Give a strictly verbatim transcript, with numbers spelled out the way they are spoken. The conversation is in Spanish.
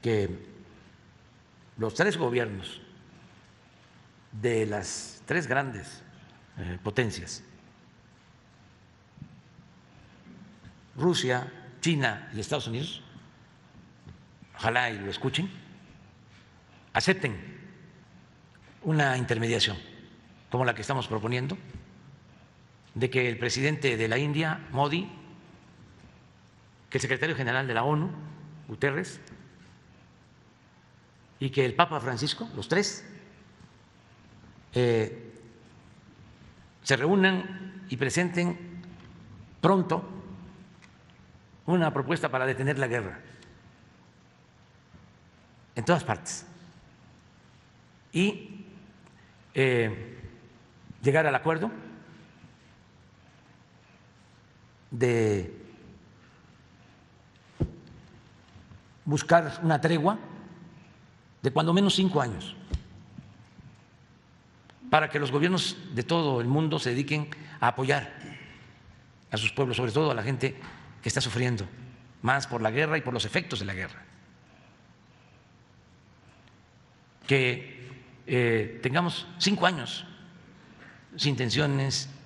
que los tres gobiernos de las tres grandes eh, potencias, Rusia, China y Estados Unidos, ojalá y lo escuchen, acepten una intermediación como la que estamos proponiendo, de que el presidente de la India, Modi, que el secretario general de la ONU, Guterres, y que el Papa Francisco, los tres, eh, se reúnan y presenten pronto una propuesta para detener la guerra en todas partes y eh, llegar al acuerdo de buscar una tregua de cuando menos cinco años para que los gobiernos de todo el mundo se dediquen a apoyar a sus pueblos, sobre todo a la gente que está sufriendo más por la guerra y por los efectos de la guerra. Que eh, tengamos cinco años sin tensiones,